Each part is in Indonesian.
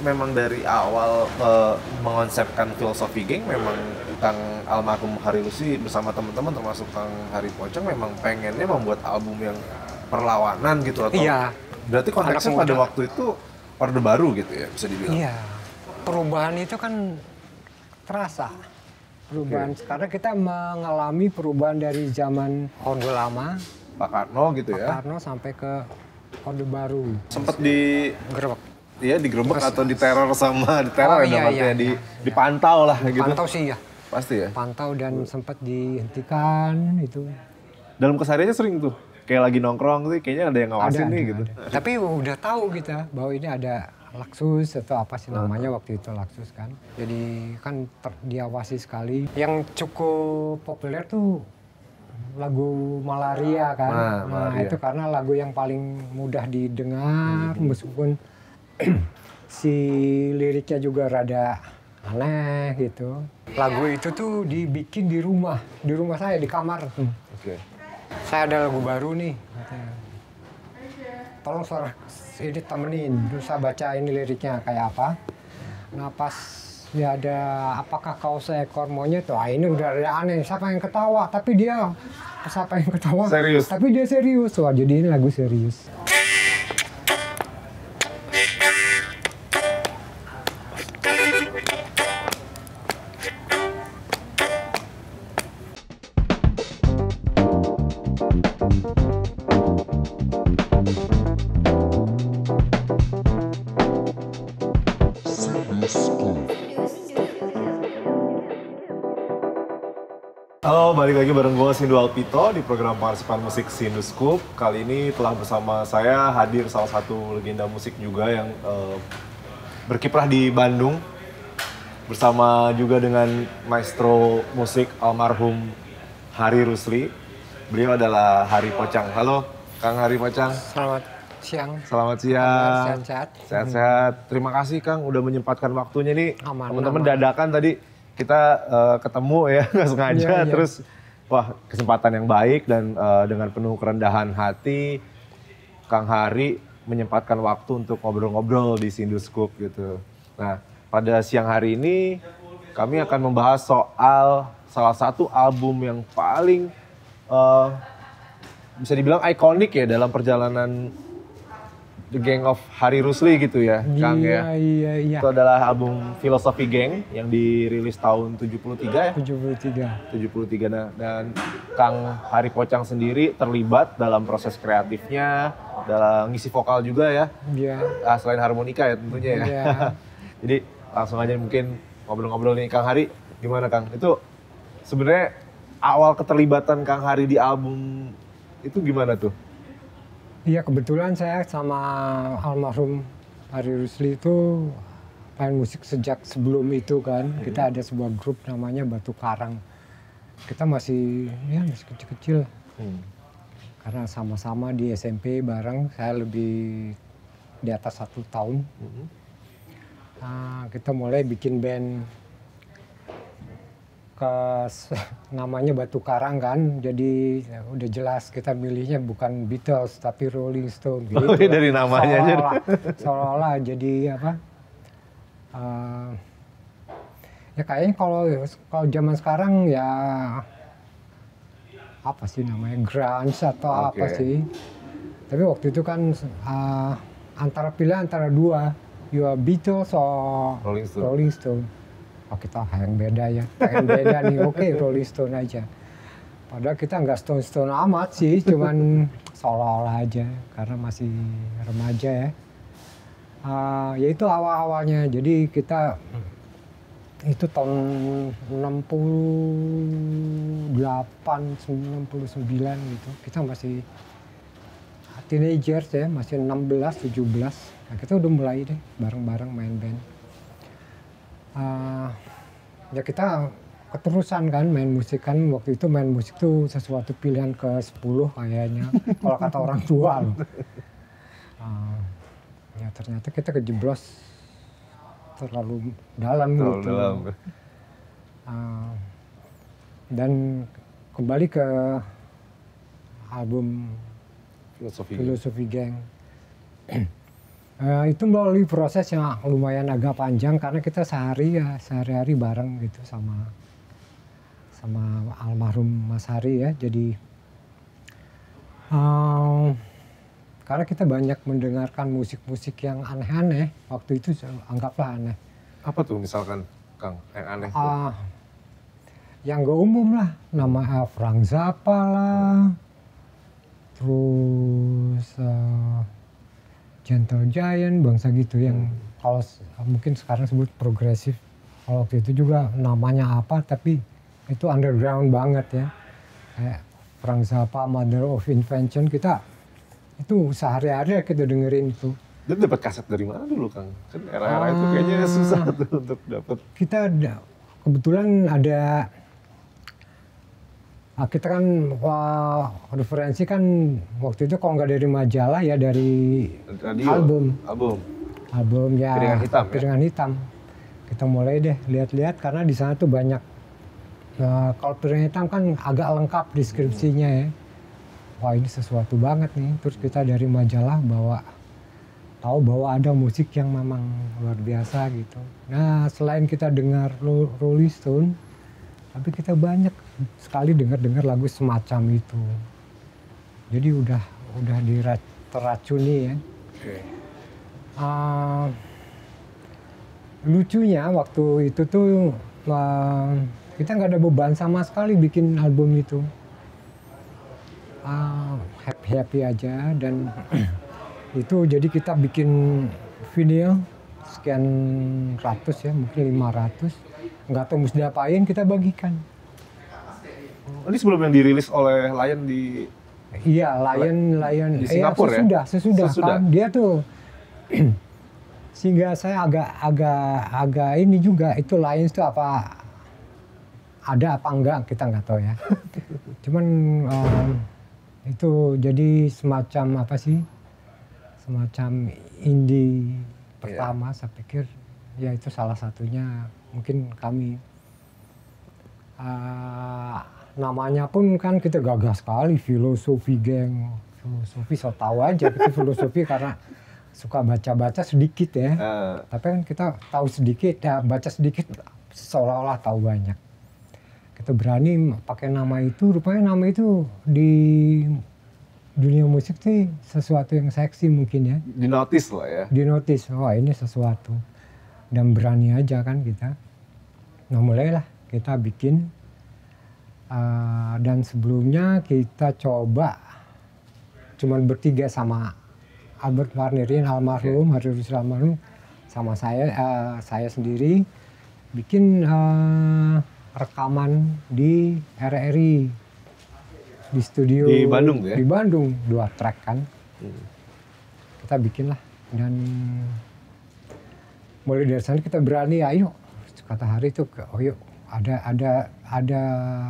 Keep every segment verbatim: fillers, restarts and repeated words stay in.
memang dari awal uh, mengonsepkan filosofi geng memang Kang almarhum Hari Rusli bersama teman-teman termasuk Kang Hari Pocong memang pengennya membuat album yang perlawanan gitu atau Iya. Berarti konteksnya pada waktu itu Orde Baru gitu ya bisa dibilang. Iya. Perubahan itu kan terasa. Perubahan okay. Sekarang kita mengalami perubahan dari zaman Orde Lama, Pak Karno gitu Pak ya. Pak Karno sampai ke Orde Baru. Sempat di gerebek. Iya, digerebek atau diteror sama diteror oh, ya, iya, iya, di, iya. dipantau lah gitu. Pantau sih ya. Pasti ya. Pantau dan sempat dihentikan itu. Dalam kesehariannya sering tuh, kayak lagi nongkrong sih, kayaknya ada yang ngawasin ada, nih ada, gitu. Ada. Tapi udah tahu kita bahwa ini ada Laksus atau apa sih namanya uh. waktu itu Laksus kan. Jadi kan ter, diawasi sekali. Yang cukup populer tuh lagu Malaria kan. Nah, nah Malaria. Itu karena lagu yang paling mudah didengar hmm. meskipun si liriknya juga rada aneh gitu. Lagu itu tuh dibikin di rumah, di rumah saya di kamar. Hmm. Oke. Okay. Saya ada lagu baru nih. Tolong suara ini temenin, terus saya baca ini liriknya kayak apa. Nah pas ya ada apakah kau seekor monyet, wah ini udah ada aneh, siapa yang ketawa, tapi dia siapa yang ketawa, serius. Tapi dia serius, wah jadi ini lagu serius. Halo, balik lagi bareng gue Sindu Alpito di program Partisipan Musik Sinduscoop. Kali ini telah bersama saya hadir salah satu legenda musik juga yang uh, berkiprah di Bandung. Bersama juga dengan maestro musik almarhum Hari Rusli. Beliau adalah Hari Pocang. Halo, Kang Hari Pocang. Selamat siang. Selamat siang. Sehat-sehat. Sehat-sehat. Terima kasih Kang udah menyempatkan waktunya nih. Aman, teman-teman aman. dadakan tadi. Kita uh, ketemu ya, nggak sengaja, yeah, yeah. terus wah kesempatan yang baik dan uh, dengan penuh kerendahan hati, Kang Hari menyempatkan waktu untuk ngobrol-ngobrol di Sinduscoop gitu. Nah, pada siang hari ini kami akan membahas soal salah satu album yang paling uh, bisa dibilang ikonik ya dalam perjalanan The Gang of Hari Rusli gitu ya, Kang iya, ya. Iya, iya. Itu adalah album Filosofi Gang yang dirilis tahun tujuh puluh tiga ya? tujuh puluh tiga. tujuh puluh tiga nah, dan Kang Hari Pocang sendiri terlibat dalam proses kreatifnya, dalam ngisi vokal juga ya. Iya. Ah, selain harmonika ya tentunya ya. Iya. Jadi langsung aja mungkin ngobrol-ngobrol nih Kang Hari, gimana Kang? Itu sebenarnya awal keterlibatan Kang Hari di album itu gimana tuh? Iya, kebetulan saya sama almarhum Hari Rusli itu main musik sejak sebelum itu kan. Hmm. Kita ada sebuah grup namanya Batu Karang. Kita masih ya masih kecil-kecil. Hmm. Karena sama-sama di S M P bareng, saya lebih di atas satu tahun. Hmm. Nah, kita mulai bikin band ke namanya Batu Karang kan, jadi ya, udah jelas kita milihnya bukan Beatles tapi Rolling Stone gitu. Oh, dari namanya aja. Seolah-olah jadi apa? Uh, ya kayaknya kalau kalau zaman sekarang ya apa sih namanya grunge atau okay. apa sih? Tapi waktu itu kan uh, antara pilihan antara dua, ya Beatles atau Rolling Stone. Rolling Stone. Oh kita yang beda ya, yang beda nih, oke okay, Rolling Stone aja. Padahal kita nggak Stone-Stone amat sih, cuman seolah-olah aja, karena masih remaja ya. Uh, ya itu awal-awalnya, jadi kita itu tahun enam puluh delapan, enam puluh sembilan gitu, kita masih teenagers ya, masih enam belas, tujuh belas. Nah, kita udah mulai deh bareng-bareng main band. Uh, ya kita keterusan kan main musik kan, waktu itu main musik tuh sesuatu pilihan ke sepuluh kayaknya kalau kata orang tua loh. Uh, ya ternyata kita kejeblos terlalu dalam terlalu gitu. Dalam. Uh, dan kembali ke album Filosofi, Filosofi Gang. Uh, itu melalui proses yang lumayan agak panjang karena kita sehari ya sehari-hari bareng gitu sama sama almarhum Mas Hari ya. Jadi uh, karena kita banyak mendengarkan musik-musik yang aneh-aneh waktu itu, anggaplah aneh. Apa tuh misalkan Kang yang aneh? Uh, yang gak umum lah, nama Frank Zappa lah, terus uh, Gentle Giant, bangsa gitu yang hmm. kalau mungkin sekarang sebut progresif. Kalau waktu itu juga namanya apa, tapi itu underground banget ya. Kayak Frank Zappa, Mother of Invention, kita itu sehari-hari kita dengerin itu. Dan dapat kaset dari mana dulu Kang? Kan era-era uh, itu kayaknya susah tuh untuk dapat. Kita ada, kebetulan ada. Nah, kita kan wah, referensi kan waktu itu kalau nggak dari majalah ya dari radio, album, album, album ya Piringan Hitam. Piringan ya? Hitam. Kita mulai deh lihat-lihat karena di sana tuh banyak. Nah, kalau Piringan Hitam kan agak lengkap deskripsinya ya. Wah ini sesuatu banget nih. Terus kita dari majalah bawa tahu bahwa ada musik yang memang luar biasa gitu. Nah selain kita dengar Rolling Stone, tapi kita banyak sekali dengar-dengar lagu semacam itu. Jadi udah udah teracuni ya. Okay. Uh, lucunya waktu itu tuh uh, kita nggak ada beban sama sekali bikin album itu. Uh, happy-happy aja dan itu jadi kita bikin vinyl sekian ratus ya, mungkin lima ratus. Nggak tahu mesti diapain, kita bagikan. Ini sebelum yang dirilis oleh Lion di... Iya, Lion, Lion. Di Singapura eh, sesudah, ya? Sesudah, sesudah. Kan dia tuh... sehingga saya agak agak agak ini juga, itu Lion itu apa... Ada apa enggak, kita nggak tahu ya. Cuman um, itu jadi semacam apa sih? Semacam indie pertama, yeah. Saya pikir ya itu salah satunya mungkin kami. Uh, namanya pun kan kita gagah sekali, Filosofi Gang. Filosofi so tahu aja, itu filosofi karena suka baca-baca sedikit ya. Uh. Tapi kan kita tahu sedikit, ya baca sedikit seolah-olah tahu banyak. Kita berani pakai nama itu, rupanya nama itu di dunia musik sih sesuatu yang seksi mungkin ya. Dinotis lah ya. Dinotis, wah ini sesuatu. Dan berani aja kan kita. Nah mulailah kita bikin. Uh, dan sebelumnya kita coba cuman bertiga sama Albert Warnerin almarhum, okay. Hari Rusul almarhum, sama saya, uh, saya sendiri bikin uh, rekaman di R R I. Di studio di Bandung ya? Di Bandung, dua track kan. Hmm. Kita bikin lah dan mulai dari sana kita berani, ayo kata Hari itu, oh yuk ada ada ada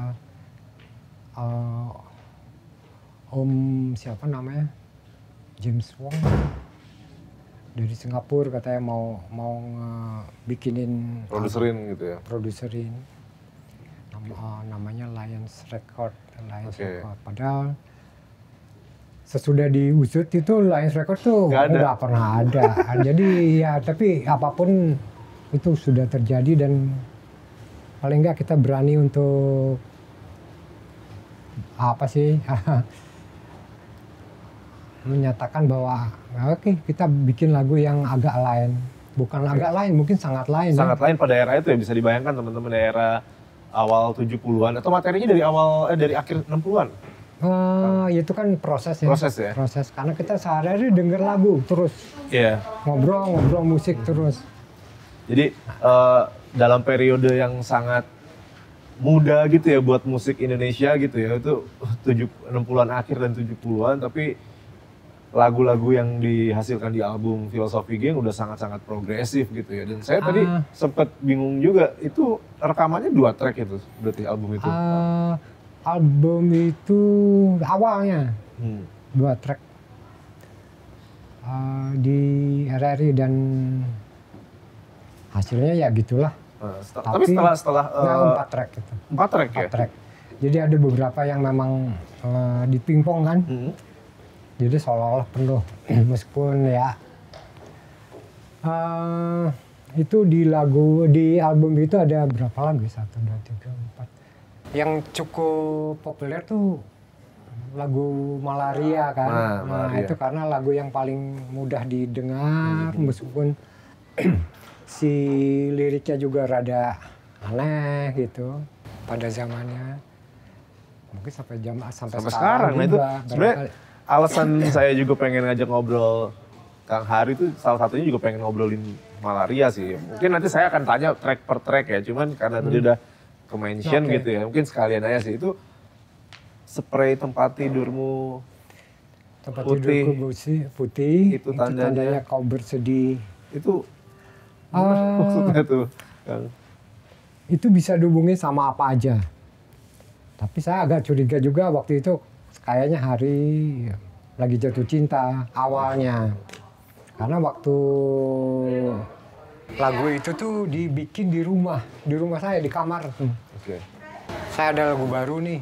uh, Om siapa namanya James Wong dari Singapura katanya mau mau uh, bikinin produserin gitu ya? Produserin. Uh, namanya Lions Record, Lions okay. Record. Padahal sesudah diusut itu Lions Record tuh nggak pernah ada. Jadi ya tapi apapun itu sudah terjadi dan paling nggak kita berani untuk apa sih menyatakan bahwa oke okay, kita bikin lagu yang agak lain, bukan okay. agak lain, mungkin sangat lain. Sangat ya. lain pada era itu ya, bisa dibayangkan teman-teman daerah awal tujuh puluhan atau materinya dari awal eh, dari akhir enam puluhan? Uh, itu kan proses ya. Proses ya. Proses karena kita sehari-hari denger lagu terus. Iya. Yeah. Ngobrol, ngobrol musik terus. Jadi uh, dalam periode yang sangat muda gitu ya buat musik Indonesia gitu ya, itu tujuh enam puluhan akhir dan tujuh puluhan, tapi lagu-lagu yang dihasilkan di album Filosofi Gang udah sangat-sangat progresif gitu ya. Dan saya uh, tadi sempat bingung juga, itu rekamannya dua track itu berarti album itu? Uh, album itu awalnya hmm. dua track uh, di R R I dan hasilnya ya gitulah. Uh, setelah, tapi, tapi setelah setelah uh, nah, empat track itu. Empat track empat ya? Track. Jadi ada beberapa yang memang uh, dipingpong kan. Hmm. Jadi seolah-olah penuh, meskipun ya Uh, itu di lagu di album itu ada berapa lagu? Satu, dua, tiga, empat. Yang cukup populer tuh lagu Malaria kan. Nah, nah Malaria. itu karena lagu yang paling mudah didengar, hmm. meskipun si liriknya juga rada aneh gitu pada zamannya. Mungkin sampai jam sampai, sampai sekarang, sekarang. Nah itu sebenarnya alasan saya juga pengen ngajak ngobrol Kang Hari itu salah satunya juga pengen ngobrolin Malaria sih. Mungkin nanti saya akan tanya track per track ya, cuman karena hmm. tadi udah ke-mention okay. gitu ya, mungkin sekalian aja sih. Itu spray tempat tidurmu tempat putih, tidurku putih, putih itu tandanya, itu tandanya kau bersedih. Itu uh, maksudnya tuh Kang? Itu bisa dihubungi sama apa aja. Tapi saya agak curiga juga waktu itu kayaknya Hari lagi jatuh cinta awalnya. Karena waktu lagu itu tuh dibikin di rumah, di rumah saya, di kamar. Oke. Okay. Saya ada lagu baru nih.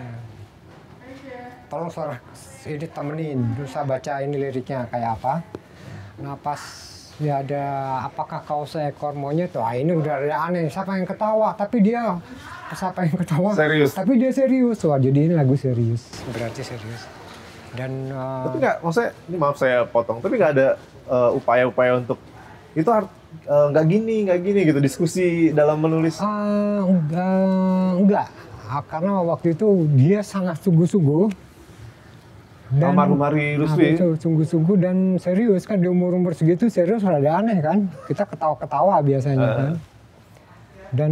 Tolong suara ini temenin, terus saya baca ini liriknya kayak apa. Nah pas ya ada apakah kau seekor monyet, wah ini udah ada aneh, siapa yang ketawa, tapi dia, siapa yang ketawa, serius. Tapi dia serius, wah jadi ini lagu serius, berarti serius. Dan uh, tapi nggak, maksudnya ini maaf saya potong, tapi nggak ada uh, upaya-upaya untuk itu nggak uh, gini nggak gini gitu diskusi dalam menulis? Uh, enggak, enggak, karena waktu itu dia sangat sungguh-sungguh. Almarhum Hari Rusli sungguh-sungguh dan serius kan, di umur-umur segitu serius rada aneh kan, kita ketawa-ketawa biasanya uh. kan. Dan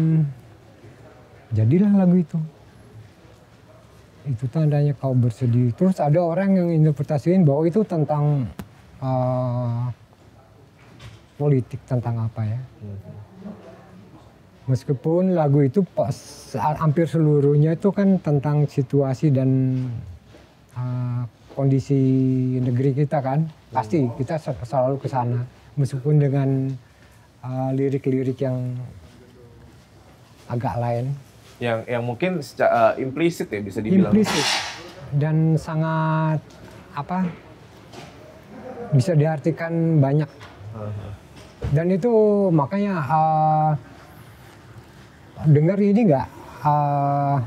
jadilah lagu itu. Itu tandanya kau bersedih. Terus ada orang yang interpretasiin bahwa itu tentang uh, politik, tentang apa ya. Meskipun lagu itu pas, hampir seluruhnya itu kan tentang situasi dan uh, kondisi negeri kita kan. Pasti kita selalu ke sana. Meskipun dengan uh, lirik-lirik yang agak lain. Yang yang mungkin secara uh, implisit ya bisa dibilang. Implisit dan sangat apa? Bisa diartikan banyak. Uh-huh. Dan itu makanya uh, dengar ini nggak? Uh,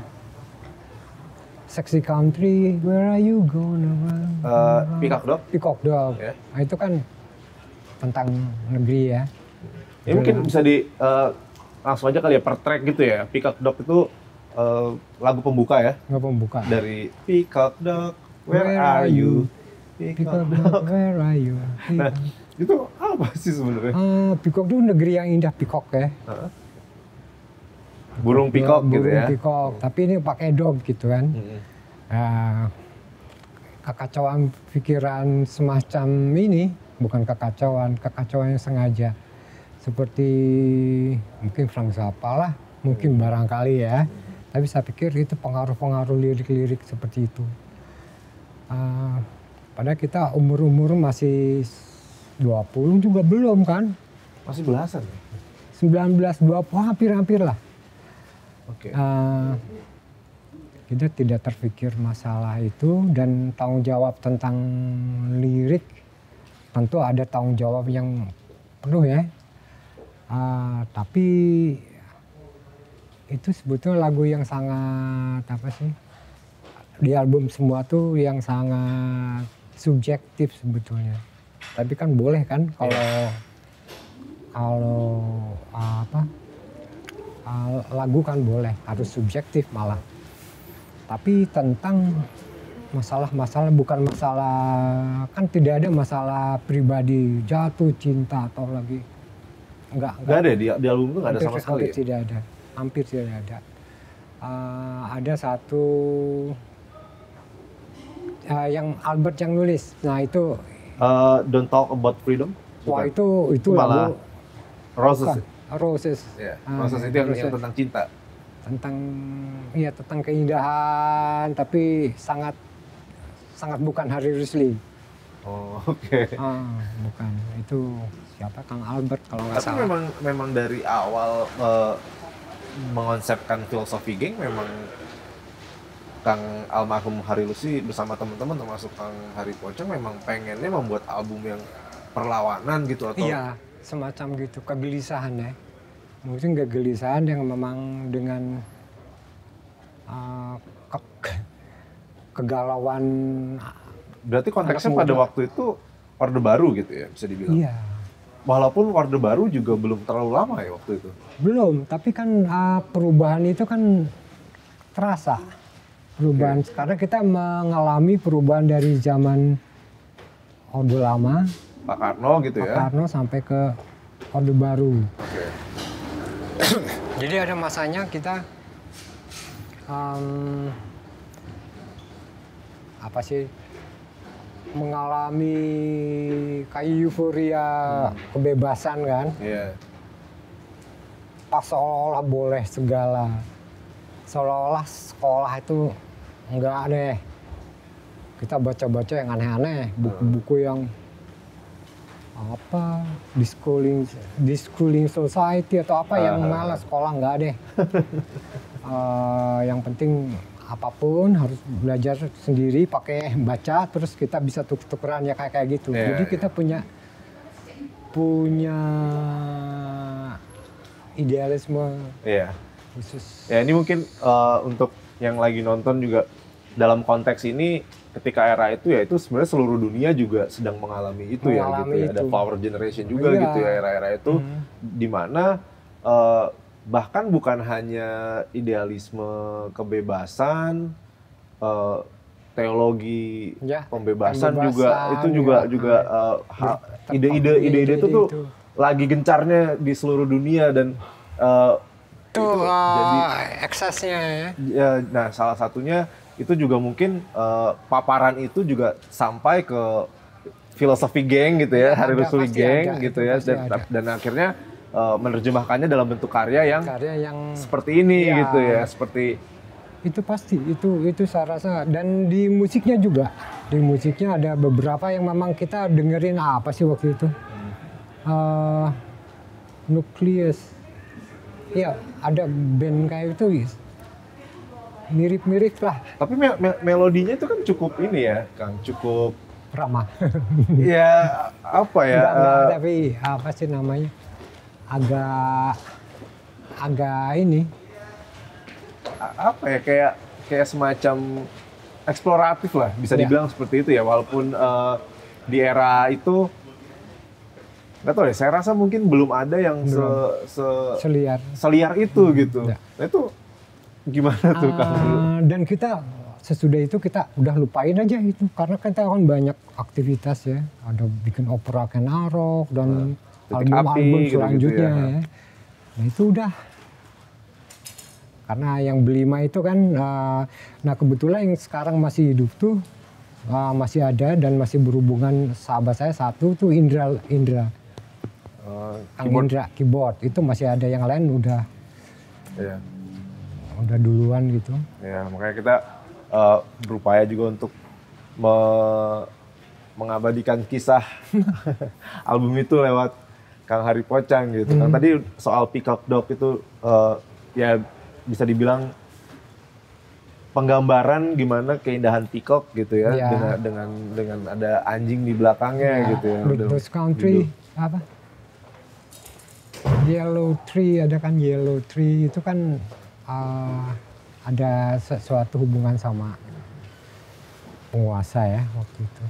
Sexy Country, Where Are You Gonna Run? Uh, Peacock Dog. Peacock Dog. Yeah. Nah, itu kan tentang negeri ya. Ya mungkin bisa di uh, langsung aja kali ya per track gitu ya. Peacock Dog itu uh, lagu pembuka ya. Lagu pembuka. Dari Peacock Dog, Where, where Are You? Peacock Dog, Where Are You? Nah, itu apa sih sebenarnya? Uh, Peacock itu negeri yang indah, peacock ya. Uh-huh. Burung peacock gitu burung ya. Burung peacock, tapi ini pakai dog gitu kan. Hmm. Nah, kekacauan pikiran semacam ini bukan kekacauan, kekacauan yang sengaja. Seperti mungkin Frank Zappa lah, mungkin barangkali ya. Tapi saya pikir itu pengaruh-pengaruh lirik-lirik seperti itu. Uh, padahal kita umur-umur masih dua puluh juga belum kan? Masih belasan ya? sembilan belas, dua puluh, hampir-hampir lah. Okay. Uh, kita tidak terpikir masalah itu dan tanggung jawab tentang lirik tentu ada tanggung jawab yang penuh ya. Uh, tapi itu sebetulnya lagu yang sangat apa sih, di album semua tuh yang sangat subjektif sebetulnya. Tapi kan boleh kan kalau yeah. kalau uh, apa Uh, lagu kan boleh, harus subjektif malah. Tapi tentang masalah-masalah, bukan masalah, kan tidak ada masalah pribadi, jatuh cinta atau lagi. Enggak. Enggak ada, di, di album itu enggak ada sama sekali Hampir ya? tidak ada, hampir tidak ada. Uh, ada satu, uh, yang Albert yang nulis, nah itu. Uh, Don't Talk About Freedom? Wah itu, itu malah lagu. Roses. Bukan. Roses. Yeah. Roses ah, itu yang, yang tentang cinta. Tentang iya tentang keindahan tapi sangat sangat bukan Hari Rusli. Oh, oke. Okay. Ah, bukan. Itu siapa Kang Albert kalau nggak salah. Tapi memang memang dari awal uh, mengonsepkan filosofi geng memang Kang almarhum Hari Rusli bersama teman-teman termasuk Kang Hari Pocong memang pengennya membuat album yang perlawanan gitu atau? Iya, semacam gitu, kegelisahan ya. Mungkin kegelisahan yang memang dengan uh, ke- kegalauan. Berarti konteksnya anak pada muda. waktu itu Orde Baru gitu ya, bisa dibilang. Iya, Walaupun Orde Baru juga belum terlalu lama ya waktu itu. belum. Tapi kan uh, perubahan itu kan terasa. Perubahan. Karena kita mengalami perubahan dari zaman Orde Lama, Pak Karno gitu Pak ya. Karno sampai ke Orde Baru. Oke. Jadi ada masanya kita um, apa sih mengalami kayak euforia kebebasan kan, Iya. pas seolah-olah boleh segala, seolah-olah sekolah itu enggak deh, kita baca-baca yang aneh-aneh, buku-buku yang apa dischooling dischooling society atau apa yang malas sekolah nggak deh. Uh, yang penting apapun harus belajar sendiri pakai baca terus kita bisa tuker-tukeran ya kayak kayak gitu. Yeah, Jadi yeah. kita punya punya idealisme Iya. khusus. Ya ini mungkin uh, untuk yang lagi nonton juga dalam konteks ini ketika era itu ya itu sebenarnya seluruh dunia juga sedang mengalami itu ya gitu Mengalami ya. Ada itu. power generation juga Iya. gitu ya era-era itu Hmm. di mana uh, bahkan bukan hanya idealisme kebebasan, uh, teologi Ya, pembebasan, pembebasan, juga itu juga ya. juga uh, ha- Ber- ide-ide ide-ide itu ide-ide tuh itu. lagi gencarnya di seluruh dunia dan uh, Itu, itu uh, jadi eksesnya ya. ya, nah salah satunya itu juga mungkin uh, paparan itu juga sampai ke filosofi geng gitu ya, Hari Ada, Rusuli pasti geng ada, gitu itu ya, pasti dan, ada. dan akhirnya uh, menerjemahkannya dalam bentuk karya yang Karya yang seperti ini Iya. gitu ya, seperti itu pasti itu itu saya rasa, dan di musiknya juga, di musiknya ada beberapa yang memang kita dengerin apa sih waktu itu, uh, Nucleus, ya ada band kayak itu mirip-mirip lah, tapi me- me- melodinya itu kan cukup ini ya, Kang, cukup ramah. ya apa ya? Enggak, enggak, uh, tapi apa sih namanya, agak agak ini. a- apa ya kayak kayak semacam eksploratif lah bisa Ya. dibilang seperti itu ya, walaupun uh, di era itu nggak tahu deh, saya rasa mungkin belum ada yang se, se- Seliar. seliar itu gitu. Ya. Nah itu gimana tuh Kang? Ah, dan kita sesudah itu kita udah lupain aja itu, karena kita kan banyak aktivitas ya, ada bikin opera Kenarok dan Titik album-album Api, gitu-gitu selanjutnya ya. ya. Nah itu udah, karena yang Belima itu kan, ah, nah kebetulan yang sekarang masih hidup tuh ah, masih ada dan masih berhubungan, sahabat saya satu tuh Indra Indra Uh, Kang keyboard. Indra keyboard, itu masih ada, yang lain udah Ya, udah duluan gitu. ya makanya kita uh, berupaya juga untuk me- mengabadikan kisah album itu lewat Kang Hari Pocang gitu. Kang tadi soal Peacock Dog itu uh, ya bisa dibilang penggambaran gimana keindahan peacock gitu ya, Ya. dengan dengan dengan ada anjing di belakangnya gitu ya. Udah Blues Country gitu. apa? Yellow Tree, ada kan Yellow Tree itu kan uh, ada sesuatu hubungan sama penguasa ya waktu itu.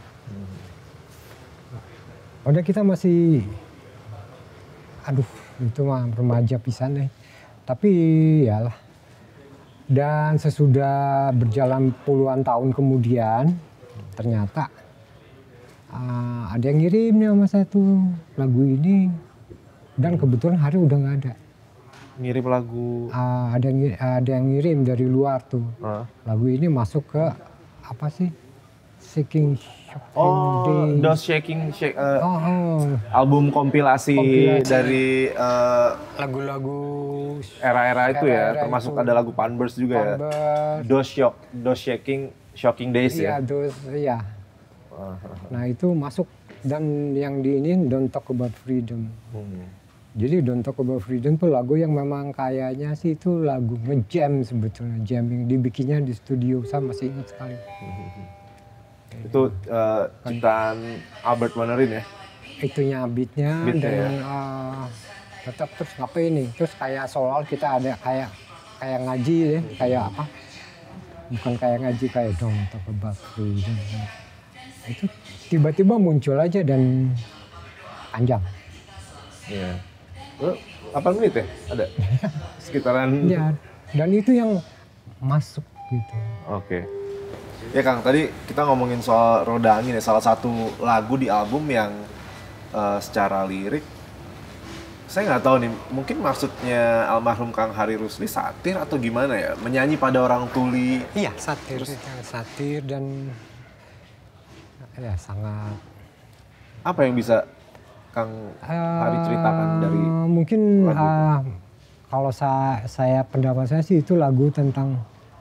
Udah kita masih, aduh itu mah remaja pisan deh. Tapi yalah. Dan sesudah berjalan puluhan tahun kemudian, ternyata uh, ada yang ngirim nih sama saya tuh lagu ini. Dan kebetulan Hari udah nggak ada. Ngirim lagu Uh, ada yang ngi- ada yang ngirim dari luar tuh. uh. Lagu ini masuk ke apa sih? Seeking Shocking Oh, Day. Those Shaking Shake, uh, Oh, oh. album kompilasi, Kompilasi. dari uh, Lagu-lagu era-era itu ya, Era-era termasuk itu. ada lagu Panbers juga ya. Converse. Those Shock, Those Shaking Shocking Days Iya, ya. those, iya. Uh, Nah itu masuk, dan yang di ini Don't Talk About Freedom. hmm. Jadi Don't Talk About Freedom tuh lagu yang memang kayaknya sih itu lagu nge-jam sebetulnya, jamming, dibikinnya di studio, saya masih ingat sekali. Itu uh, ciptaan Albert Mannerin ya. itunya beatnya Beatnya dan ya. uh, tetap terus ngapain nih, terus kayak soal kita ada kayak kayak ngaji ya, kayak apa, bukan kayak ngaji kayak dong talk about freedom. Itu tiba-tiba muncul aja dan panjang. Iya. Oh, delapan menit ya? Ada? Sekitaran. Ya, dan itu yang masuk gitu. Oke. Ya Kang, tadi kita ngomongin soal Roda Angin ya, salah satu lagu di album yang uh, secara lirik saya nggak tahu nih, mungkin maksudnya almarhum Kang Hari Rusli satir atau gimana ya? Menyanyi pada orang tuli. Iya, satir, terus, satir dan ya sangat. Apa yang bisa Kang Hari ceritakan uh, dari mungkin lagu itu? uh, kalau saya, saya pendapat saya sih itu lagu tentang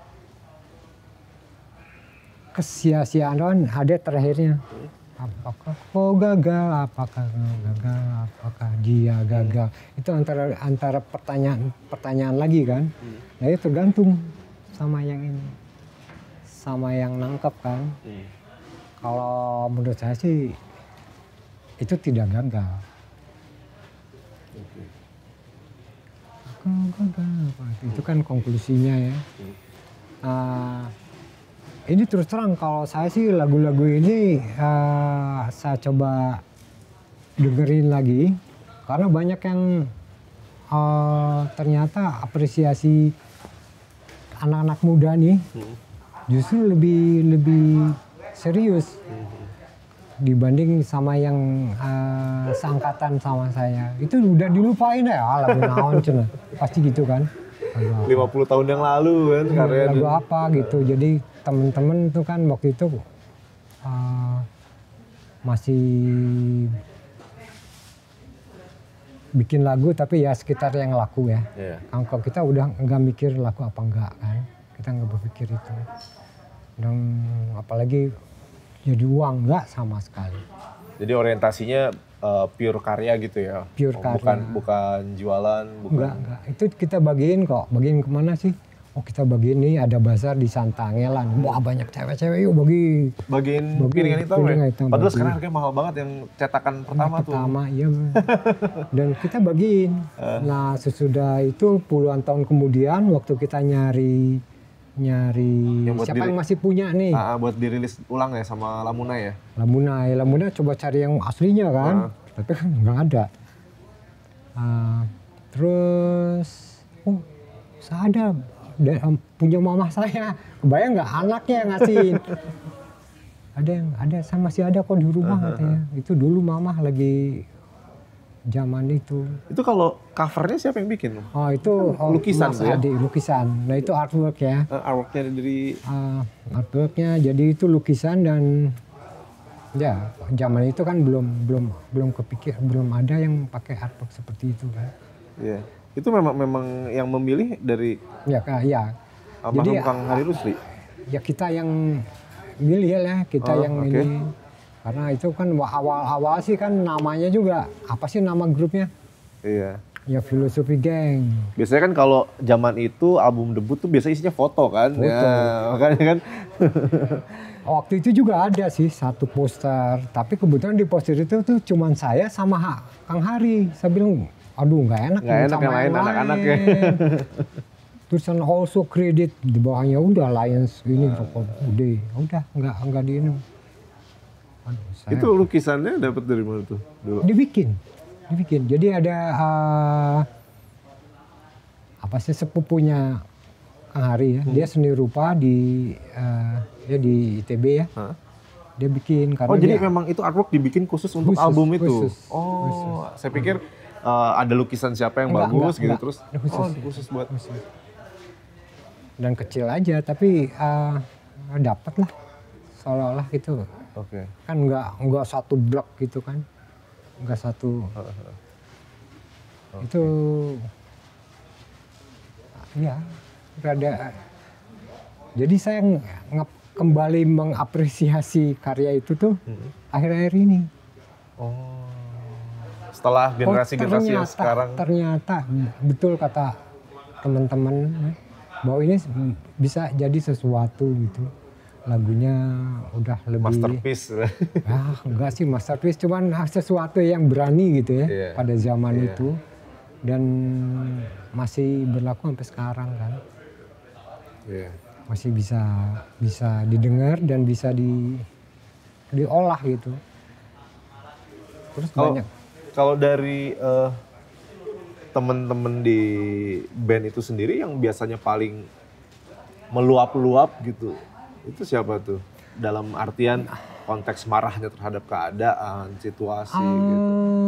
kesia-siaan, ada terakhirnya. Apakah kau gagal, apakah kau gagal, apakah dia gagal. Itu antara antara pertanyaan pertanyaan lagi kan. Hmm. Nah itu tergantung sama yang ini, sama yang nangkep kan. Hmm. Kalau menurut saya sih itu tidak gagal. Okay. Kau gagal, apa itu kan konklusinya ya. Hmm. Uh, Ini terus terang kalau saya sih lagu-lagu ini uh, saya coba dengerin lagi karena banyak yang uh, ternyata apresiasi anak-anak muda nih hmm. justru lebih lebih serius hmm. dibanding sama yang uh, seangkatan sama saya. Itu udah dilupain ya lagu naon cenah. Pasti gitu kan. lima puluh tahun yang lalu kan karya lagu apa gitu. Jadi temen-temen tuh kan waktu itu uh, masih bikin lagu tapi ya sekitar yang laku ya. Yeah. Kalau kita udah nggak mikir laku apa enggak kan, kita nggak berpikir itu. Dan apalagi jadi uang nggak sama sekali. Jadi orientasinya uh, pure karya gitu ya? Pure oh, karya. Bukan, bukan jualan, bukan? Enggak, enggak. Itu kita bagiin kok. Bagiin kemana sih? Oh kita bagiin nih ada bazar di Santangelan. Wah banyak cewek-cewek yuk bagi. Bagiin bagi, piringan hitam ya? Hitam, padahal bagi. Sekarang harganya mahal banget yang cetakan pertama yang tuh. Pertama, iya. Dan kita bagiin. Uh. Nah sesudah itu puluhan tahun kemudian waktu kita nyari nyari yang siapa diri, yang masih punya nih. Uh, buat dirilis ulang ya sama Lamunai ya? Lamunai, Lamunai coba cari yang aslinya kan. Uh. Tapi kan nggak ada. Uh, terus, oh saya ada. Dan, punya mama saya, kebayang nggak anaknya yang ngasihin. Ada yang ada, saya masih ada kok di rumah uh-huh. katanya. Itu dulu mama lagi zaman itu. Itu kalau covernya siapa yang bikin? Oh itu oh, lukisan Mas ya? Adi, lukisan. Nah itu artwork ya. Uh, artworknya dari? Uh, artworknya jadi itu lukisan dan ya zaman itu kan belum belum belum kepikir, belum ada yang pakai artwork seperti itu kan. Iya. Yeah. Itu memang memang yang memilih dari ya kak ya jadi Kang Hari Rusli ya kita yang milih ya kita oh, yang okay. ini karena itu kan awal-awal sih kan namanya juga apa sih nama grupnya iya ya Filosofi Gang. Biasanya kan kalau zaman itu album debut tuh biasanya isinya foto kan foto. Ya makanya kan waktu itu juga ada sih satu poster tapi kebetulan di poster itu tuh cuman saya sama Kang Hari. Saya bilang aduh nggak enak, nggak enak yang lain anak-anak ya. Tulisan also credit di bawahnya udah Lions ini rokok udah udah nggak nggak di ini. Aduh, itu lukisannya dapat dari mana tuh dulu? Dibikin, dibikin. Jadi ada uh, apa sih sepupunya Kang Hari ya, hmm. dia seni rupa di uh, ya di I T B ya. Huh? Dia bikin karena oh jadi dia, memang itu artwork dibikin khusus untuk khusus, album itu. Khusus, oh, khusus. Saya pikir uh, ada lukisan siapa yang enggak, bagus enggak, gitu enggak. terus Khusus. oh khusus buat khusus. Dan kecil aja tapi uh, dapat lah seolah-olah gitu. Oke. Okay. Kan enggak enggak satu blok gitu kan. Enggak satu. Okay. Itu ya rada. Jadi saya nge- kembali mengapresiasi karya itu tuh hmm. akhir-akhir ini. Oh. Setelah generasi-generasi oh, yang sekarang. Ternyata betul kata teman-teman bahwa ini bisa jadi sesuatu gitu. lagunya udah lebih Masterpiece. ah enggak sih masterpiece, cuman sesuatu yang berani gitu ya Yeah. pada zaman Yeah. itu dan masih berlaku sampai sekarang kan. Yeah. Masih bisa bisa didengar dan bisa di diolah gitu. Terus Kalau banyak kalau dari uh, temen-temen di band itu sendiri yang biasanya paling meluap-luap gitu, itu siapa tuh? Dalam artian konteks marahnya terhadap keadaan, situasi um, gitu.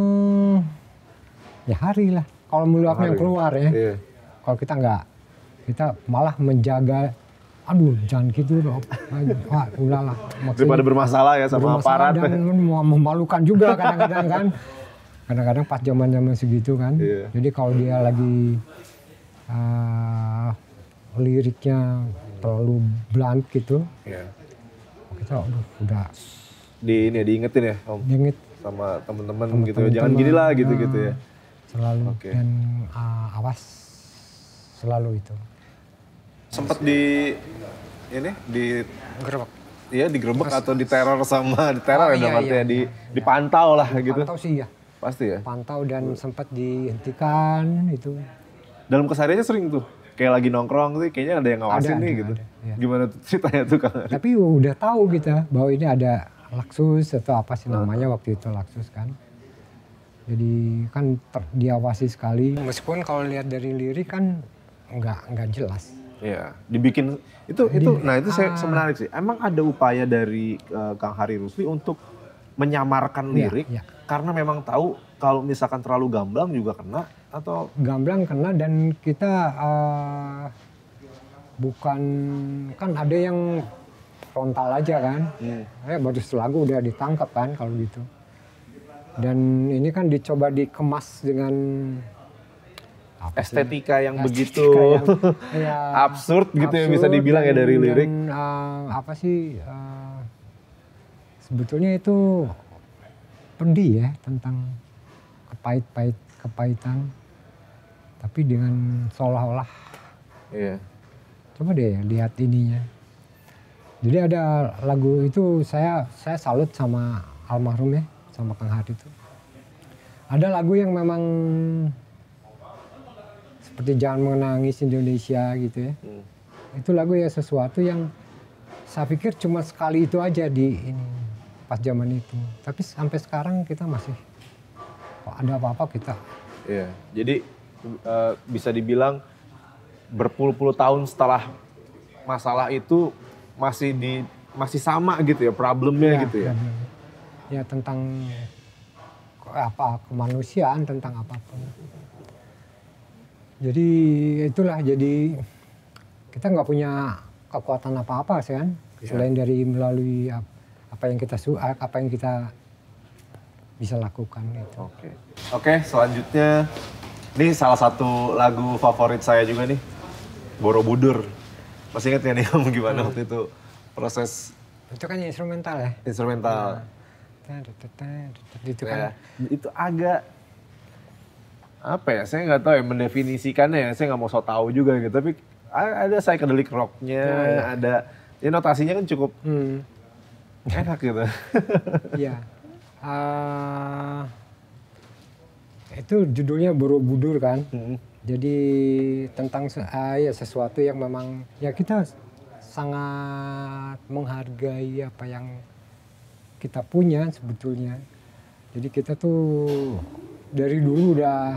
Ya Hari lah. Kalau meluapnya Hari. keluar ya. Iya. Kalau kita enggak, kita malah menjaga. Aduh, jangan gitu dong. Wah, udahlah. Daripada bermasalah ya sama bermasalah aparat. dan memalukan juga kadang-kadang kan. Kadang-kadang pas zaman-zaman segitu kan. Iya. Jadi kalau dia lagi uh, liriknya terlalu blunt gitu, Iya. kita aduh, udah Di ini ya, diingetin ya Om diinget sama temen-temen sama gitu. Jangan teman-teman, gini lah gitu-gitu uh, ya. Selalu Oke. dan uh, awas selalu itu. Sempet di ini di Gerbek. iya digerebek atau diteror sama diteror Oh, ya dalam iya, artinya iya, di iya. dipantau lah gitu. Pantau sih ya. Pasti ya. Pantau dan sempat dihentikan itu. Dalam kesehariannya sering tuh kayak lagi nongkrong sih kayaknya ada yang ngawasin Ada, nih ada, gitu. ada, iya. Gimana tuh ceritanya tuh Kang? Tapi udah tahu kita bahwa ini ada Laksus atau apa sih namanya waktu itu Laksus kan. Jadi kan ter, diawasi sekali. Meskipun kalau lihat dari lirik kan nggak nggak jelas. Iya, dibikin itu Jadi, itu nah itu saya ah. menarik sih. Emang ada upaya dari uh, Kang Hari Rusli untuk menyamarkan Iya, lirik iya. karena memang tahu kalau misalkan terlalu gamblang juga kena atau Gamblang kena dan kita uh, bukan kan ada yang frontal aja kan. hmm. Eh, baru selagu udah ditangkap kan kalau gitu. Dan ini kan dicoba dikemas dengan apa sih? estetika yang begitu Estetika yang, ya, absurd gitu ya bisa absurd dibilang ya dan- dari lirik. Dan uh, apa sih uh, sebetulnya itu pedih ya tentang kepait-pait kepahitan, tapi dengan seolah-olah Iya. coba deh lihat ininya. Jadi ada lagu itu saya saya salut sama almarhum ya, sama Kang Hari itu. Ada lagu yang memang seperti Jangan Menangis Indonesia gitu ya. Hmm. Itu lagu ya sesuatu yang saya pikir cuma sekali itu aja di ini pas zaman itu. Tapi sampai sekarang kita masih kok ada apa-apa kita. Iya. Jadi uh, bisa dibilang berpuluh-puluh tahun setelah masalah itu masih di masih sama gitu ya problemnya gitu ya. problem. Ya tentang apa kemanusiaan tentang apapun. Jadi itulah jadi kita nggak punya kekuatan apa-apa sih kan Ya. selain dari melalui ap- apa yang kita su apa yang kita bisa lakukan itu. Oke. Oke, selanjutnya ini salah satu lagu favorit saya juga nih. Borobudur. Masih ingat ya nih Om gimana waktu itu proses Itu kan instrumental ya. instrumental. Itu Ya, kan itu agak apa ya? Saya nggak tahu ya mendefinisikannya ya. Saya nggak mau so tahu juga gitu. Tapi a- ada psychedelic rocknya, Oh, iya. ada ya notasinya kan cukup hmm, enak gitu. ya. Ah, itu judulnya Borobudur kan. Hmm. Jadi tentang se- ah, ya sesuatu yang memang ya kita sangat menghargai apa yang kita punya sebetulnya. Jadi kita tuh dari dulu udah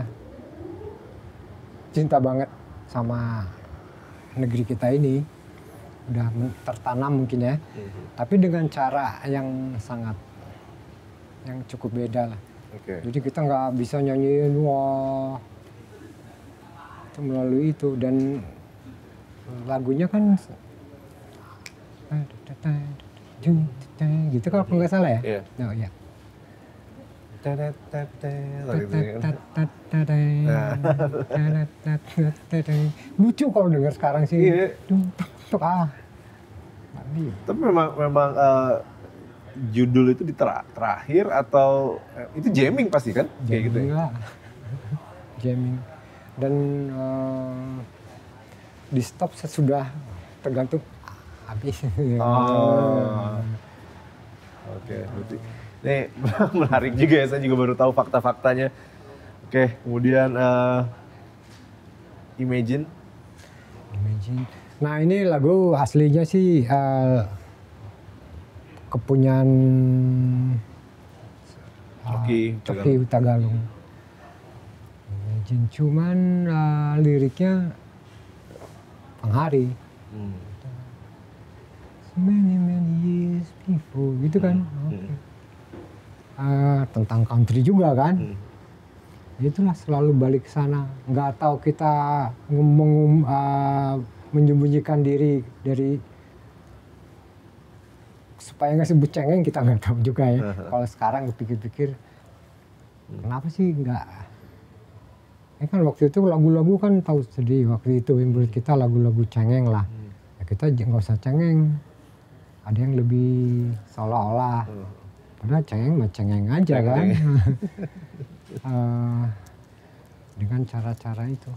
cinta banget sama negeri kita ini. Udah men- tertanam mungkin ya. Mhm. Tapi dengan cara yang sangat yang cukup beda lah. Oke. Jadi kita nggak bisa nyanyiin wah itu melalui itu dan lagunya kan gitu kalau nggak salah ya. Iya. Oh, iya. Lucu kalau dengar sekarang sih. Iya. Tuh ah. Iya. Tapi memang memang eh, judul itu di tera- terakhir atau eh, itu jamming pasti kan? Kayak gitu Jamming ya. lah. Jamming. Dan eh, di stop sesudah tergantung habis. Oh. Oke, berarti ini menarik juga ya, saya juga baru tahu fakta-faktanya. Oke, kemudian uh, Imagine. Imagine. Nah ini lagu aslinya sih uh, kepunyaan Coki uh, Coki Hutagalung. Imagine, cuman uh, liriknya Panghari. Hmm. Many many years before gitu kan. Hmm. Okay. Uh, tentang country juga kan. Hmm. Itulah selalu balik ke sana. Nggak tahu kita ngomong uh, menyembunyikan diri dari supaya nggak sebut cengeng, kita nggak tahu juga ya. Uh-huh. Kalau sekarang pikir-pikir hmm. kenapa sih nggak? Ya kan waktu itu lagu-lagu kan tahu sedih waktu itu menurut kita lagu-lagu cengeng lah. Hmm. Ya kita nggak usah cengeng. Ada yang lebih seolah-olah. Hmm. Padahal cengeng mah cengeng aja cengeng. Kan. Uh, dengan cara-cara itu